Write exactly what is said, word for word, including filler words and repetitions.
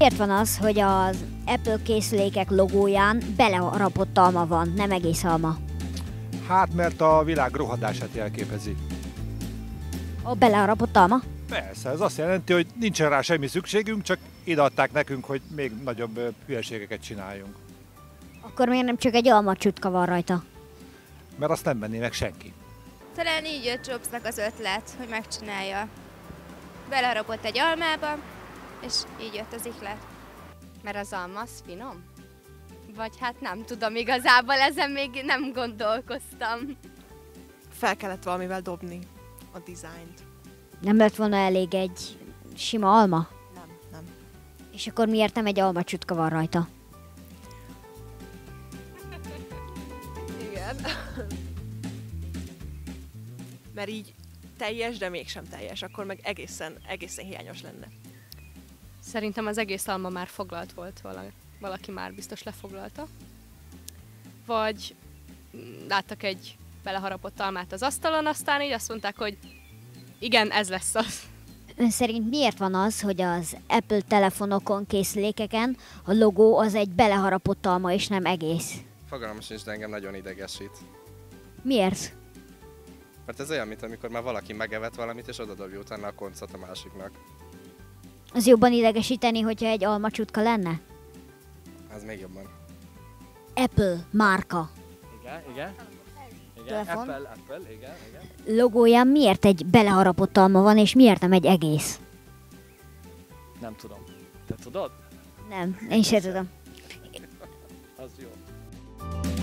miért van az, hogy az Apple készülékek logóján beleharapott alma van, nem egész alma? Hát, mert a világ rohadását jelképezi. A beleharapott alma? Persze, ez azt jelenti, hogy nincsen rá semmi szükségünk, csak ideadták nekünk, hogy még nagyobb ö, hülyeségeket csináljunk. Akkor miért nem csak egy alma csutka van rajta? Mert azt nem venné meg senki. Talán így jött Jobsnak az ötlet, hogy megcsinálja. Beleharapott egy almába, és így jött az ihlet. Mert az alma az finom? Vagy hát nem tudom, igazából ezen még nem gondolkoztam. Fel kellett valamivel dobni a dizájnt. Nem lett volna elég egy sima alma? Nem, nem. És akkor miért nem egy alma csutka van rajta? Igen. Mert így teljes, de mégsem teljes, akkor meg egészen, egészen hiányos lenne. Szerintem az egész alma már foglalt volt, valaki, valaki már biztos lefoglalta. Vagy láttak egy beleharapott almát az asztalon, aztán így azt mondták, hogy igen, ez lesz az. Ön szerint miért van az, hogy az Apple telefonokon, készülékeken a logó az egy beleharapott alma és nem egész? Fogalmam sincs, de engem nagyon idegesít. Miért? Mert ez olyan, mint amikor már valaki megevett valamit, és odadobja utána a koncot a másiknak. Az jobban idegesíteni, hogyha egy alma csutka lenne? Az még jobban. Apple márka Igen, igen. Igen, Telefon. Apple, Apple, igen, igen. logóján miért egy beleharapott alma van, és miért nem egy egész? Nem tudom. Te tudod? Nem, én sem tudom. Az jó.